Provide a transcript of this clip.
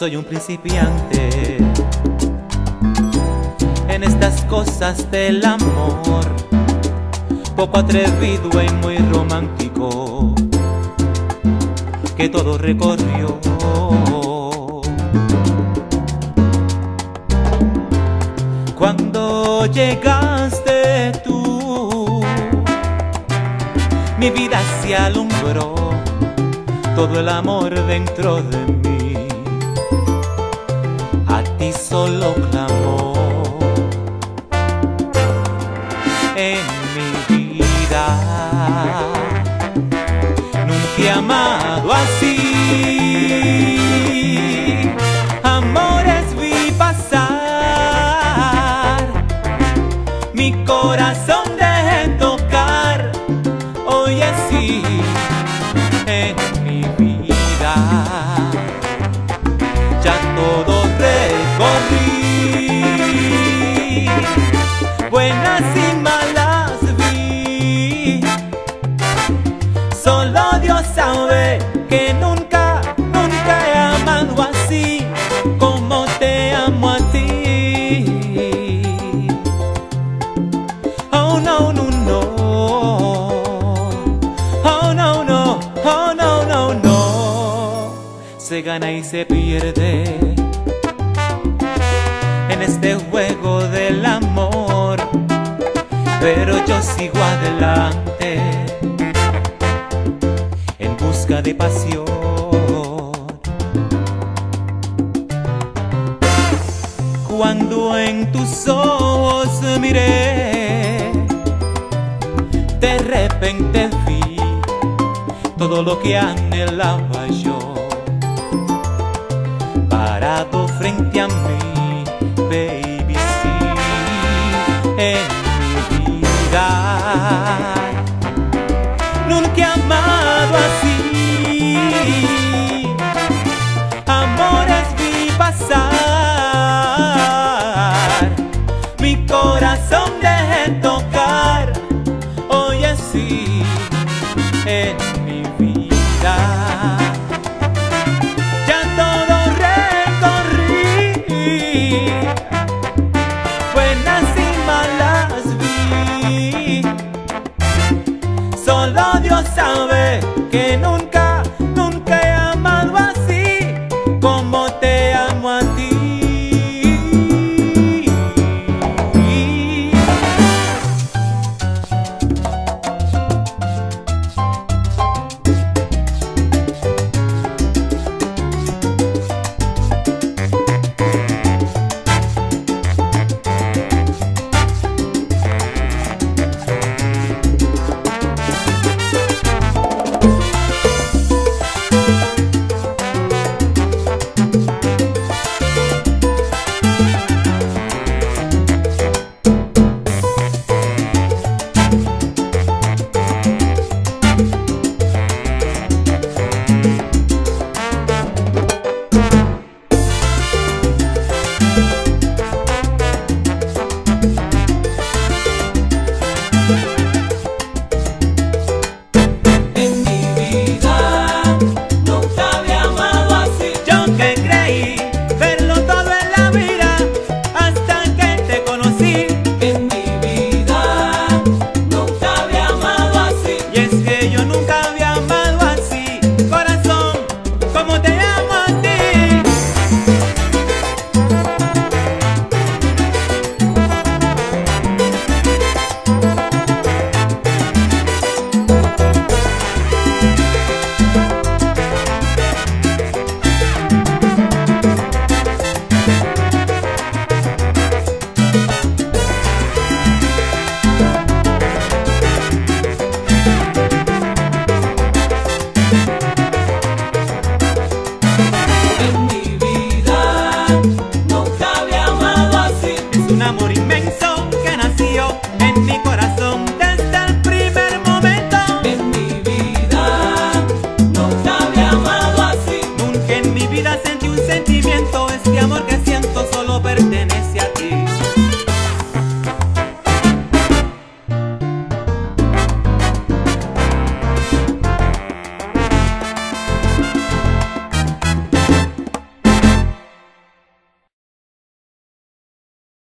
soy un principiante en estas cosas del amor, poco atrevido y muy romántico, que todo recorrió. Cuando llegaste tú, mi vida se alumbró, todo el amor dentro de mí a ti solo clamó. En mi vida nunca he amado así, amores vi pasar, mi corazón dejé tocar, oye sí. En mi vida ya todo recorrí, buenas y malas vi, solo Dios sabe que nunca, nunca he amado así como te amo a ti. Oh no, no, no, oh no, no, oh no, no, no. Se gana y se pierde en este juego del amor, pero yo sigo adelante en busca de pasión. Cuando en tus ojos miré, de repente vi todo lo que anhelaba yo, parado frente a mí, baby.